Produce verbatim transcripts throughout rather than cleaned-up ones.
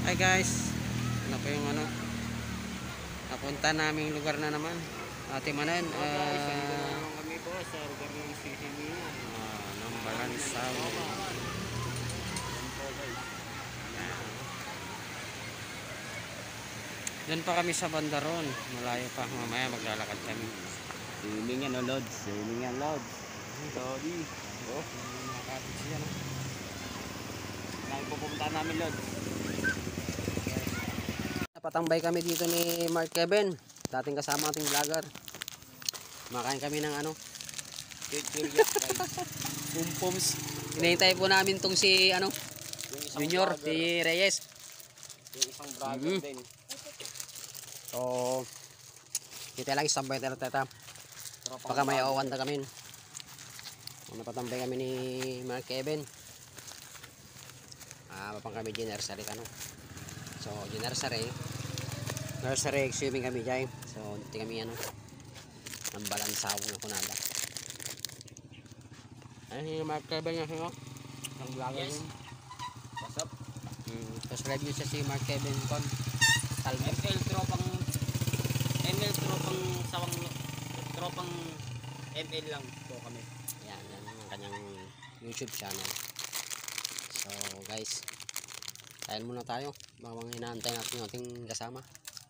Hi guys, ano po yung ano napunta naming lugar na naman ating manan Hello guys, andito na uh, naman kami po sa lugar ng Sisilia. uh, ng Balansaw. Yan po guys. Doon pa kami sa Bandaron, malayo pa, mamaya maglalakad kami. Swimming yan o Lods, swimming yan Lods. Sorry. Oh, Nakakapit siya, no? saan pupunta namin Lods? Napatambay kami dito ni Mark Kevin, dating kasama ating vlogger. Makain kami ng ano Chichirya guys. pumpums. Hinahintay po namin tong si ano Yung isang Junior, vlogger, si Reyes. yung isang vlogger Mhm. din. So kita lang isang bayad tata. Tropang Baka may vlogger. awan na kami. Napatambay kami ni Mark Kevin. Ah, mapang kami di nursery ano. So, di nursery. Nursery swimming kami diyan. So, di kami ano ang Balansaw na kunada. Ay, si Mark Kevin nga siya. Ang vlogger Yes. yun. What's up? Hmm, subscribe niyo siya si Mark Kevin kon. Talmo. M L tropang M L tropang sawang tropang M L lang po kami. Yan, yan ang kanyang YouTube channel. So, guys, kain muna tayo. Bawang inaantay natin yung ating kasama.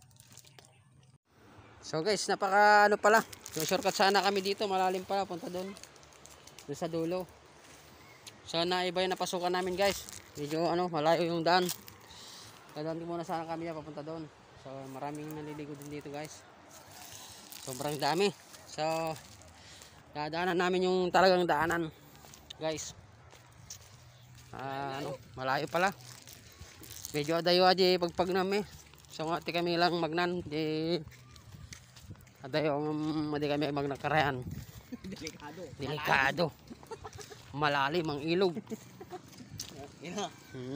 So guys, napaka ano pala. Yung shortcut sana kami dito, malalim pala punta doon. Doon sa dulo. So naiba yung napasukan namin guys. Medyo ano, malayo yung daan. Dadaan din muna sana kami papunta doon. So maraming naliligo din dito guys. Sobrang dami. So dadaanan namin yung talagang daanan guys. Ah, ano, malayo pala. Medyo adayo aja pagpag nami. So nga ti kami lang magnan di adayo um, di kami magnakarayan. Delikado. Delikado. Malalim ang ilog. Ina. Hmm.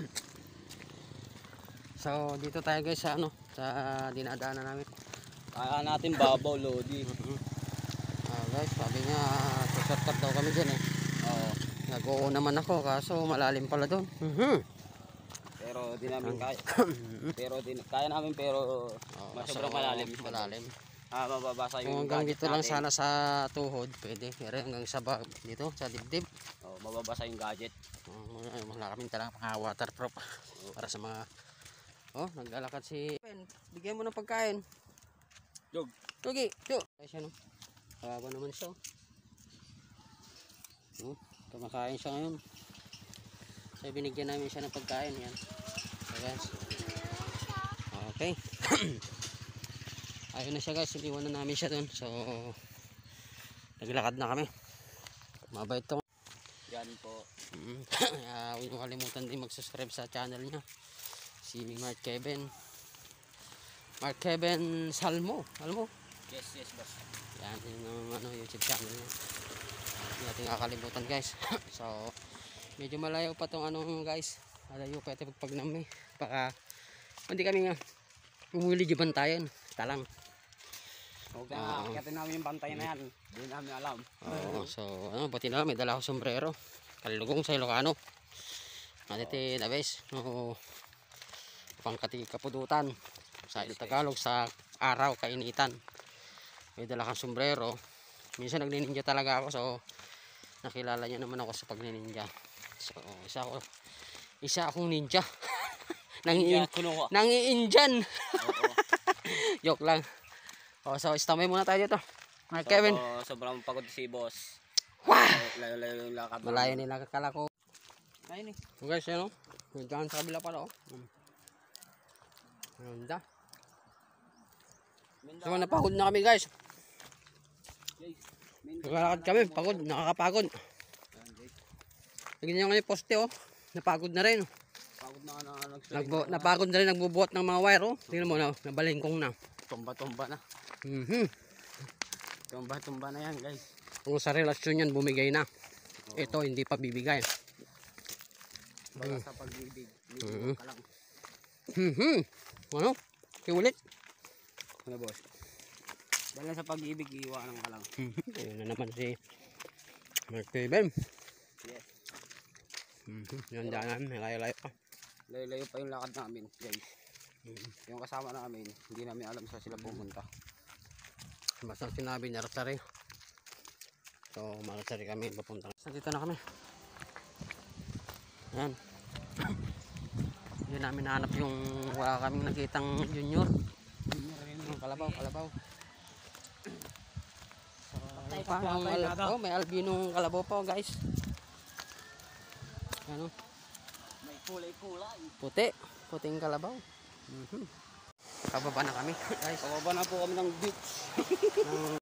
So dito tayo guys sa ano sa dinadaanan namin. Kaya natin babaw Lodi. Ah, guys, sabi nga shortcut daw kami diyan eh. Oo. Nag-oo naman ako kaso malalim pala doon. Mhm. Pero di namin kaya. Pero di kaya namin pero Oh, mas so, sobrang malalim. Malalim. Ah, mababasa Kung yung hanggang gadget dito lang natin. sana sa tuhod, pwede. Pero hanggang sa bag, dito, sa dibdib. Oh, mababasa yung gadget. Oh, wala wala kaming talagang mga waterproof. Para sa mga... Oh, naglalakad si... Bigyan mo ng pagkain. Jog. Tugi, tugi. Ay siya no. Kawa naman siya. Oh, kumakain siya ngayon. So, binigyan namin siya ng pagkain. Yan. So, guys. Okay. Ayun na siya guys. Iniwan na namin siya dun. So, naglakad na kami. Mabait to. Yan po. Mm. uh, huwag niyo kalimutan din mag-subscribe sa channel niya. Si Mark Kevin. Mark Kevin Salmo. Salmo. Yes, yes, boss. Yan yung ano, YouTube channel niya. Hindi natin kakalimutan guys. So, medyo malayo pa tong ano guys. Malayo pa ito pag nami. Baka hindi kami nga umuli di bantayan. Talang. Huwag na, Oo. akitin namin yung bantay na yan. Hindi namin alam. Oo, so ano, buti na lang may dala ako sombrero. Kalugong sa Ilocano. Natiti na bes. No, pangkati kapudutan. Sa Tagalog sa araw kainitan. May dala kang sombrero. Minsan nagnininja talaga ako, so nakilala niya naman ako sa pagnininja. So isa ako isa akong ninja. Nangi Ninja, kuno ko. Nangi-Indian. Oo. Joke lang. Oh, so istamay muna tayo dito. Mark So, Kevin. oh, sobrang pagod si boss. Wah! Layo-layo yung lakad. Malayo nila kakala ko. Ayun eh. So guys, yan o. Yung dyan sa kabila pala o. Ganda. So napagod na kami guys. Naglalakad kami, pagod, nakakapagod. Tignan nyo nga yung poste o. Napagod na rin. Pagod na ka na Nagbo, napagod na rin nagbubuhat ng mga wire o. Tingnan mo na, nabalingkong na. Tumba-tumba na. Mhm. Tumba-tumba na yan guys. Kung sa relasyon yan, bumigay na. Ito, hindi pa bibigay. Baga sa pag-ibig. Mhm. Ligo ka lang. Mhm. Ano? Kiulit. Ano boss? Baga sa pag-ibig, iiwanan ka lang. Ayun na naman si Mark Kevin. Yes. Mhm. Yan daanan, may layo-layo pa. Layo-layo pa yung lakad namin, guys. Yung kasama namin, hindi namin alam saan sila pumunta. Basta sinabi niya Rosary. So Marosary kami papunta. Dito na kami. Yan. Hindi namin nahanap yung wala kaming nakitang junior. Yung kalabaw, kalabaw. So, ayun pa, ang al- oh, may albinong kalabaw pa guys. Ano? May kulay-kulay. Puti. Puting kalabaw. Mhm. Pababa na kami guys. Pababa na po kami ng beach. Ng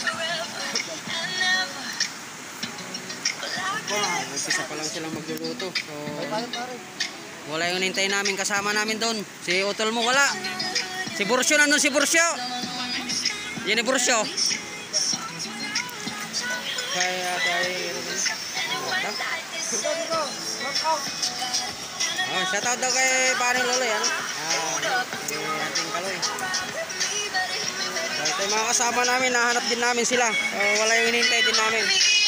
umpisa pa lang silang magluluto. So, wala yung hintayin namin kasama namin doon. Si utol mo wala. Si Bursyo nandun si Bursyo. Yan ni Bursyo. Kaya kay Oh, shout out daw kay Paring Loloy ano. Ah, yung ating Kaloy. So, ito yung mga kasama namin, nahanap din namin sila. So, wala yung hinihintay din namin.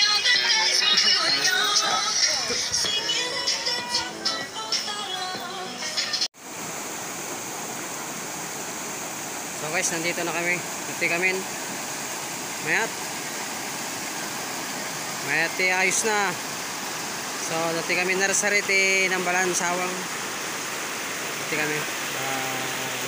So guys, nandito na kami. Nati kami. Mayat. Mayat eh, ayos na. So, nati kami narasariti ng balan sawang. Nati kami. Uh,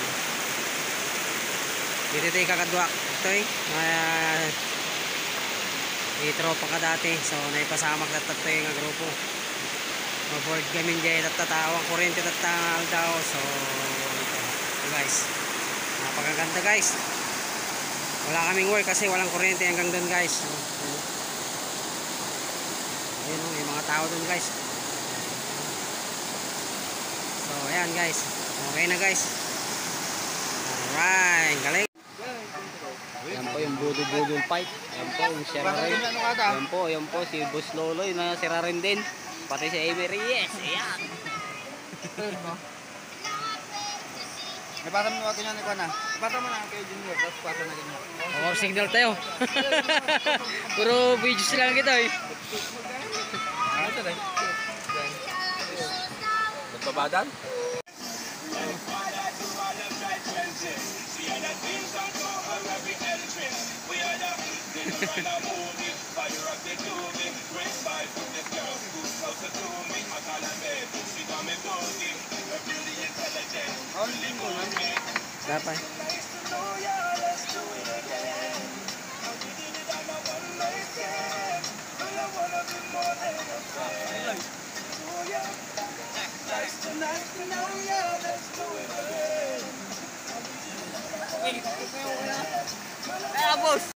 dito tayo kakadwak. Ito eh. Uh, itropa ka dati. So, naipasamak na tato yung grupo. Maboard kami dyan. Tatatawang kurente tatangal daw. So, ito guys. Napakaganda guys. Wala kaming work kasi walang kuryente hanggang doon guys. So, ayun o, may mga tao doon guys. So ayan guys. Okay na guys. Alright, galing. Yan po yung budol-budol fight. Yan po yung sira rin. Yan po, yan po si Boss Loloy na sira rin din. Pati si Emery. Yes, ayan. Ipasa mo natin yan, ikaw na. Ipasa mo na kay Junior, tapos pasa na ganyan. Power signal tayo. Puro videos lang kita eh. Ano ito na? Nagbabadan? Dapat. Kaya boss!